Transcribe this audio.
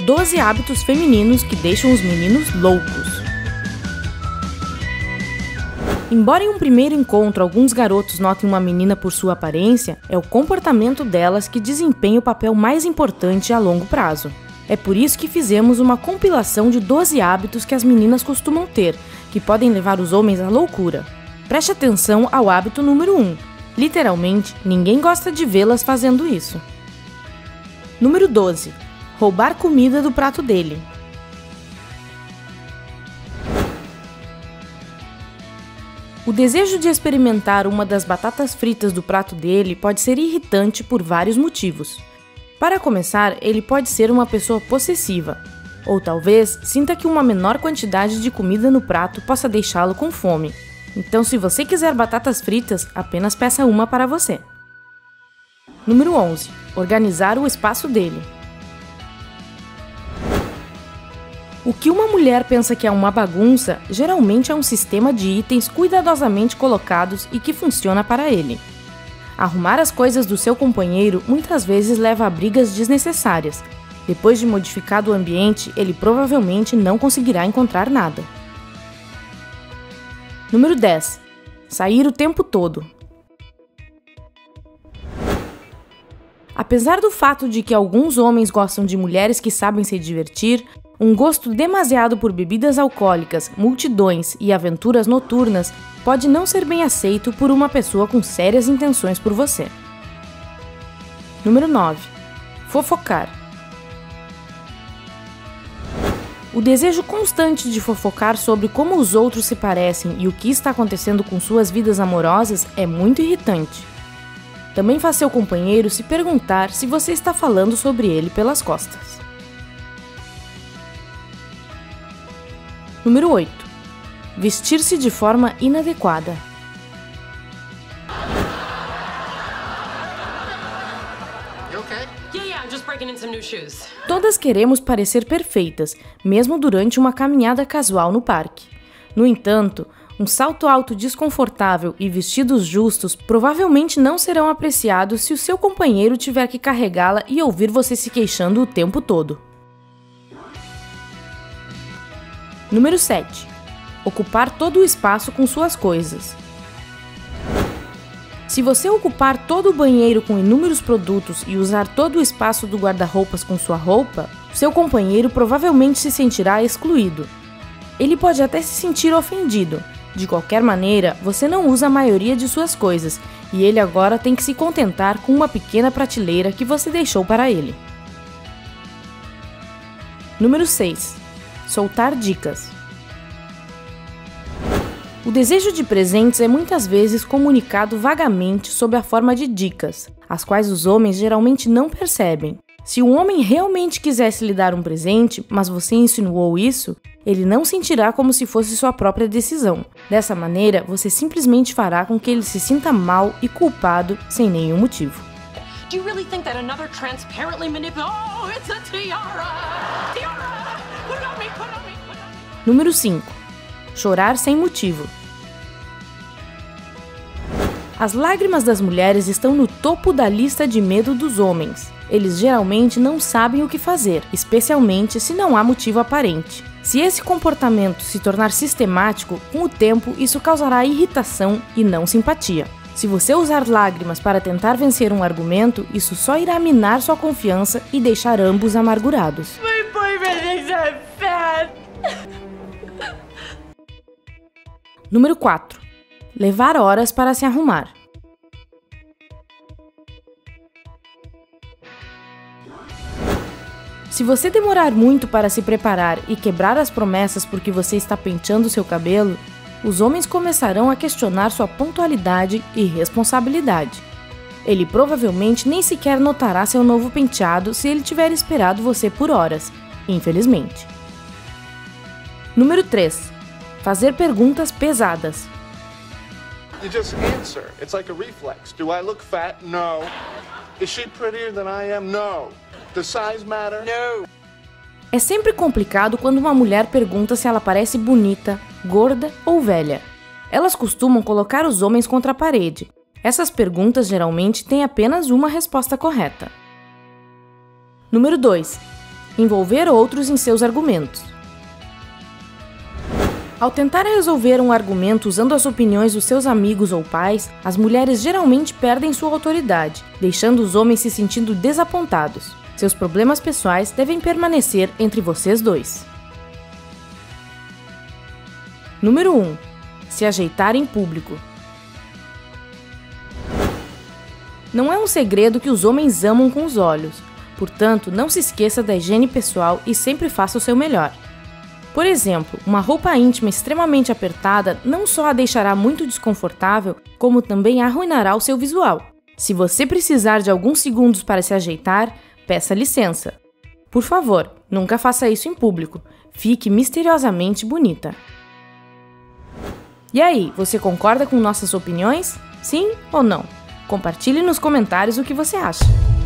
12 hábitos femininos que deixam os meninos loucos. Embora em um primeiro encontro alguns garotos notem uma menina por sua aparência, é o comportamento delas que desempenha o papel mais importante a longo prazo. É por isso que fizemos uma compilação de 12 hábitos que as meninas costumam ter, que podem levar os homens à loucura. Preste atenção ao hábito número 1. Literalmente, ninguém gosta de vê-las fazendo isso. Número 12. Roubar comida do prato dele. O desejo de experimentar uma das batatas fritas do prato dele pode ser irritante por vários motivos. Para começar, ele pode ser uma pessoa possessiva, ou talvez sinta que uma menor quantidade de comida no prato possa deixá-lo com fome. Então, se você quiser batatas fritas, apenas peça uma para você. Número 11. Organizar o espaço dele. O que uma mulher pensa que é uma bagunça, geralmente é um sistema de itens cuidadosamente colocados e que funciona para ele. Arrumar as coisas do seu companheiro muitas vezes leva a brigas desnecessárias. Depois de modificado o ambiente, ele provavelmente não conseguirá encontrar nada. Número 10. Sair o tempo todo. Apesar do fato de que alguns homens gostam de mulheres que sabem se divertir, um gosto demasiado por bebidas alcoólicas, multidões e aventuras noturnas pode não ser bem aceito por uma pessoa com sérias intenções por você. Número 9. Fofocar. O desejo constante de fofocar sobre como os outros se parecem e o que está acontecendo com suas vidas amorosas é muito irritante. Também faz seu companheiro se perguntar se você está falando sobre ele pelas costas. Número 8. Vestir-se de forma inadequada. Todas queremos parecer perfeitas, mesmo durante uma caminhada casual no parque. No entanto, um salto alto desconfortável e vestidos justos provavelmente não serão apreciados se o seu companheiro tiver que carregá-la e ouvir você se queixando o tempo todo. Número 7. Ocupar todo o espaço com suas coisas. Se você ocupar todo o banheiro com inúmeros produtos e usar todo o espaço do guarda-roupas com sua roupa, seu companheiro provavelmente se sentirá excluído. Ele pode até se sentir ofendido. De qualquer maneira, você não usa a maioria de suas coisas e ele agora tem que se contentar com uma pequena prateleira que você deixou para ele. Número 6. Soltar dicas. O desejo de presentes é muitas vezes comunicado vagamente sob a forma de dicas, as quais os homens geralmente não percebem. Se um homem realmente quisesse lhe dar um presente, mas você insinuou isso, ele não sentirá como se fosse sua própria decisão. Dessa maneira, você simplesmente fará com que ele se sinta mal e culpado sem nenhum motivo. Do you really think that another transparently Oh, it's a tiara! Tiara! Put it on me, put it on me, put it on me. Número 5. Chorar sem motivo. As lágrimas das mulheres estão no topo da lista de medo dos homens. Eles geralmente não sabem o que fazer, especialmente se não há motivo aparente. Se esse comportamento se tornar sistemático, com o tempo isso causará irritação e não simpatia. Se você usar lágrimas para tentar vencer um argumento, isso só irá minar sua confiança e deixar ambos amargurados. My boyfriend thinks I'm fat. Número 4. Levar horas para se arrumar. Se você demorar muito para se preparar e quebrar as promessas porque você está penteando seu cabelo, os homens começarão a questionar sua pontualidade e responsabilidade. Ele provavelmente nem sequer notará seu novo penteado se ele tiver esperado você por horas, infelizmente. Número 3. Fazer perguntas pesadas. You just answer. It's like a reflex. Do I look fat? No. Is she prettier than I am? No. Does size matter? No. É sempre complicado quando uma mulher pergunta se ela parece bonita, gorda ou velha. Elas costumam colocar os homens contra a parede. Essas perguntas geralmente têm apenas uma resposta correta. Número 2. envolver outros em seus argumentos. Ao tentar resolver um argumento usando as opiniões dos seus amigos ou pais, as mulheres geralmente perdem sua autoridade, deixando os homens se sentindo desapontados. Seus problemas pessoais devem permanecer entre vocês dois. Número 1. Se ajeitar em público. Não é um segredo que os homens amam com os olhos, portanto, não se esqueça da higiene pessoal e sempre faça o seu melhor. Por exemplo, uma roupa íntima extremamente apertada não só a deixará muito desconfortável, como também arruinará o seu visual. Se você precisar de alguns segundos para se ajeitar, peça licença. Por favor, nunca faça isso em público. Fique misteriosamente bonita. E aí, você concorda com nossas opiniões? Sim ou não? Compartilhe nos comentários o que você acha.